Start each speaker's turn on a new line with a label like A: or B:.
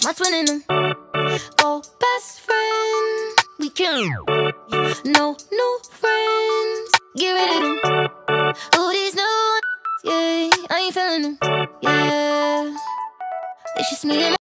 A: my twin in them. Oh, best friend, we kill 'em. No new friends, get rid of them. Who these new ones? Yeah, I ain't feeling them. Yeah, it's just me and